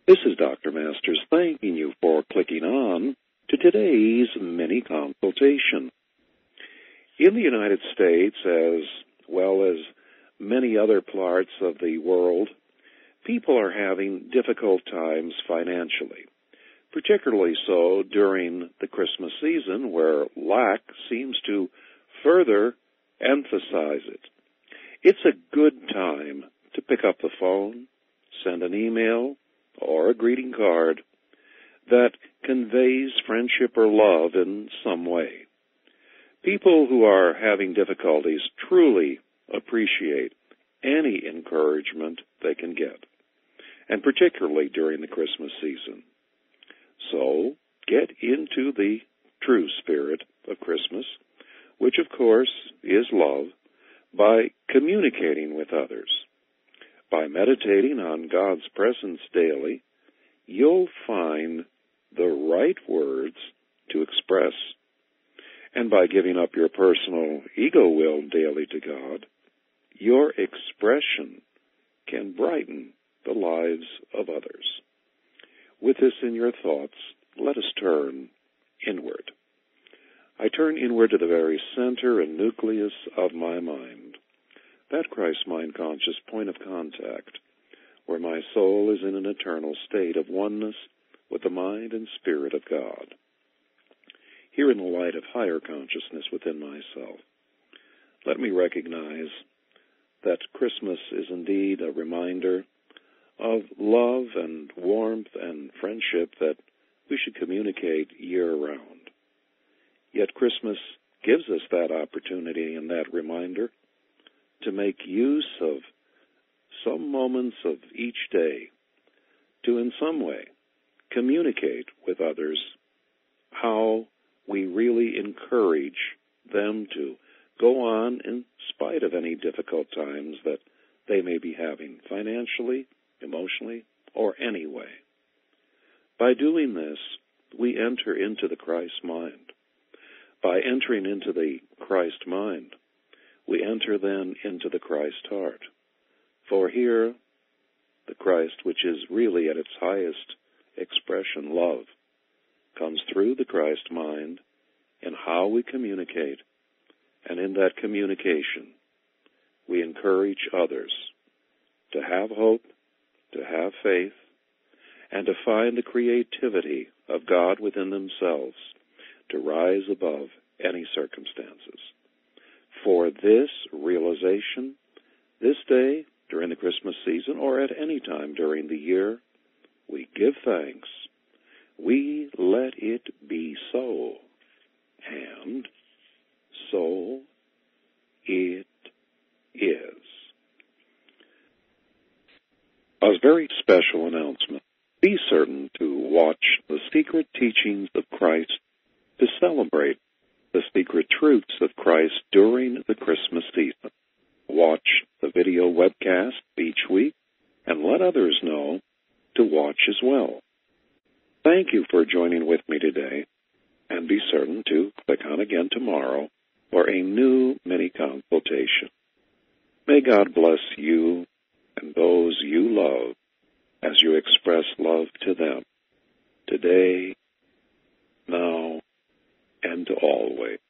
This is Dr. Masters thanking you for clicking on to today's Mini Consultation. In the United States, as well as many other parts of the world, people are having difficult times financially, particularly so during the Christmas season, where lack seems to further emphasize it. It's a good time to pick up the phone, send an email, or a greeting card that conveys friendship or love in some way. People who are having difficulties truly appreciate any encouragement they can get, and particularly during the Christmas season. So, get into the true spirit of Christmas, which of course is love, by communicating with others. By meditating on God's presence daily, you'll find the right words to express. And by giving up your personal ego will daily to God, your expression can brighten the lives of others. With this in your thoughts, let us turn inward. I turn inward to the very center and nucleus of my mind, that Christ mind-conscious point of contact, where my soul is in an eternal state of oneness with the mind and spirit of God. Here in the light of higher consciousness within myself, let me recognize that Christmas is indeed a reminder of love and warmth and friendship that we should communicate year-round. Yet Christmas gives us that opportunity and that reminder to make use of some moments of each day to in some way communicate with others how we really encourage them to go on in spite of any difficult times that they may be having financially, emotionally, or any way. By doing this, we enter into the Christ mind. By entering into the Christ mind, we enter then into the Christ heart. For here, the Christ, which is really at its highest expression, love, comes through the Christ mind in how we communicate, and in that communication, we encourage others to have hope, to have faith, and to find the creativity of God within themselves to rise above any circumstances. For this realization, this day, during the Christmas season, or at any time during the year, we give thanks. We let it be so. And so it is. A very special announcement. Be certain to watch the secret teachings of Christ to celebrate the secret truths of Christ during the Christmas season. Watch the video webcast each week and let others know to watch as well. Thank you for joining with me today, and be certain to click on again tomorrow for a new mini consultation. May God bless you and those you love as you express love to them today, now, and always.